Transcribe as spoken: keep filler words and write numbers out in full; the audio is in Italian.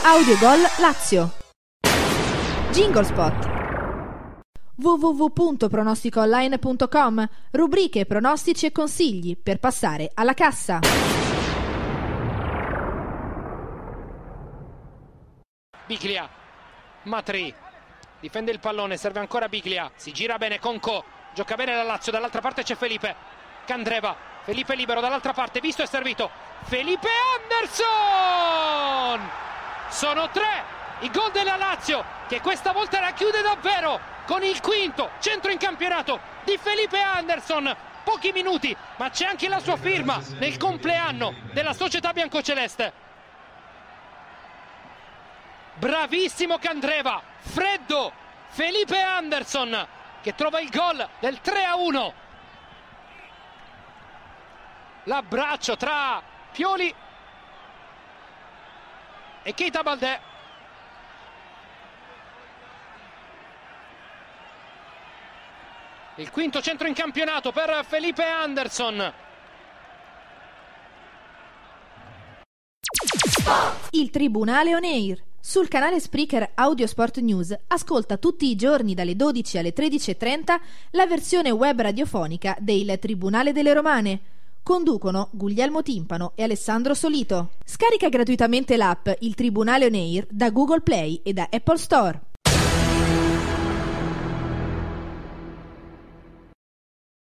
Audiogol Lazio. Jingle spot. w w w punto pronostico online punto com. Rubriche, pronostici e consigli per passare alla cassa. Biglia, Matri difende il pallone, serve ancora Biglia, si gira bene Conco, gioca bene la Lazio, dall'altra parte c'è Felipe, Candreva, Felipe libero dall'altra parte, visto e servito, Felipe Anderson! Sono tre i gol della Lazio che questa volta la chiude davvero con il quinto centro in campionato di Felipe Anderson. Pochi minuti, ma c'è anche la sua firma nel compleanno della società biancoceleste. Bravissimo Candreva, freddo Felipe Anderson che trova il gol del tre a uno. L'abbraccio tra Pioli e Keita Baldé. Il quinto centro in campionato per Felipe Anderson. Il Tribunale On Air. Sul canale Spreaker Audio Sport News ascolta tutti i giorni dalle dodici alle tredici e trenta la versione web radiofonica del Tribunale delle Romane. Conducono Guglielmo Timpano e Alessandro Solito. Scarica gratuitamente l'app Il Tribunale On Air da Google Play e da Apple Store.